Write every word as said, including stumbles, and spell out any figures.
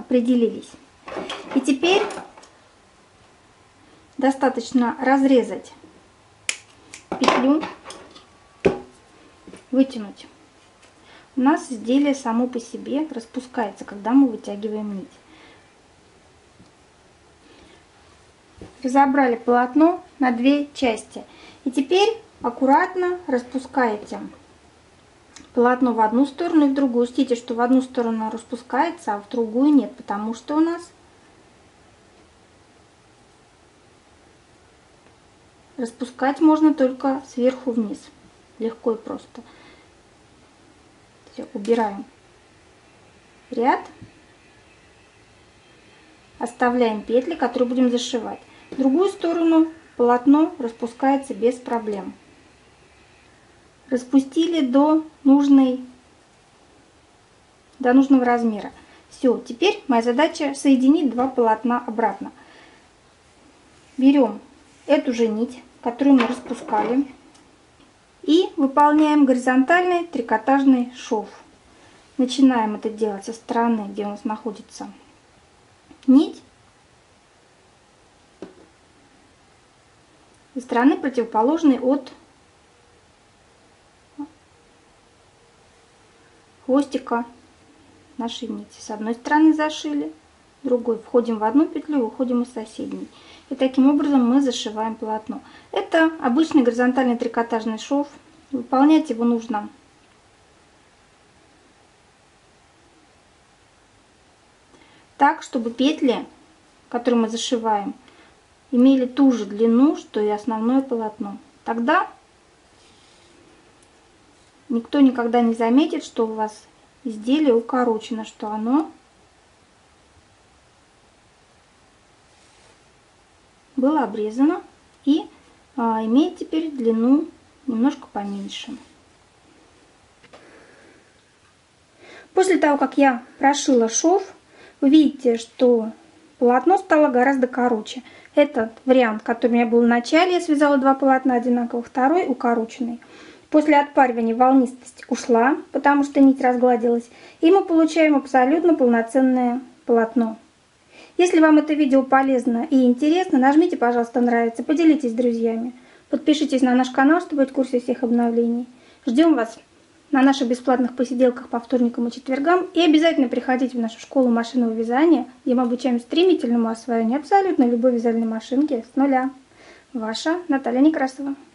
определились. И теперь достаточно разрезать петлю, вытянуть. У нас изделие само по себе распускается, когда мы вытягиваем нить. Разобрали полотно на две части. И теперь аккуратно распускаете полотно в одну сторону и в другую. Учтите, что в одну сторону распускается, а в другую нет, потому что у нас распускать можно только сверху вниз. Легко и просто. Все, убираем ряд. Оставляем петли, которые будем зашивать. В другую сторону полотно распускается без проблем. Распустили до нужной, до нужного размера. Все, теперь моя задача соединить два полотна обратно. Берем эту же нить, которую мы распускали, и выполняем горизонтальный трикотажный шов. Начинаем это делать со стороны, где у нас находится нить, со стороны противоположной от хвостика нашей нити. С одной стороны зашили, другой входим в одну петлю и выходим из соседней. И таким образом мы зашиваем полотно. Это обычный горизонтальный трикотажный шов. Выполнять его нужно так, чтобы петли, которые мы зашиваем, имели ту же длину, что и основное полотно. Тогда никто никогда не заметит, что у вас изделие укорочено, что оно было обрезано и а, имеет теперь длину немножко поменьше. После того, как я прошила шов, вы видите, что полотно стало гораздо короче. Этот вариант, который у меня был в начале, я связала два полотна одинаковых, второй укороченный. После отпаривания волнистость ушла, потому что нить разгладилась, и мы получаем абсолютно полноценное полотно. Если вам это видео полезно и интересно, нажмите, пожалуйста, нравится, поделитесь с друзьями. Подпишитесь на наш канал, чтобы быть в курсе всех обновлений. Ждем вас на наших бесплатных посиделках по вторникам и четвергам. И обязательно приходите в нашу школу машинного вязания, где мы обучаем стремительному освоению абсолютно любой вязальной машинки с нуля. Ваша Наталья Некрасова.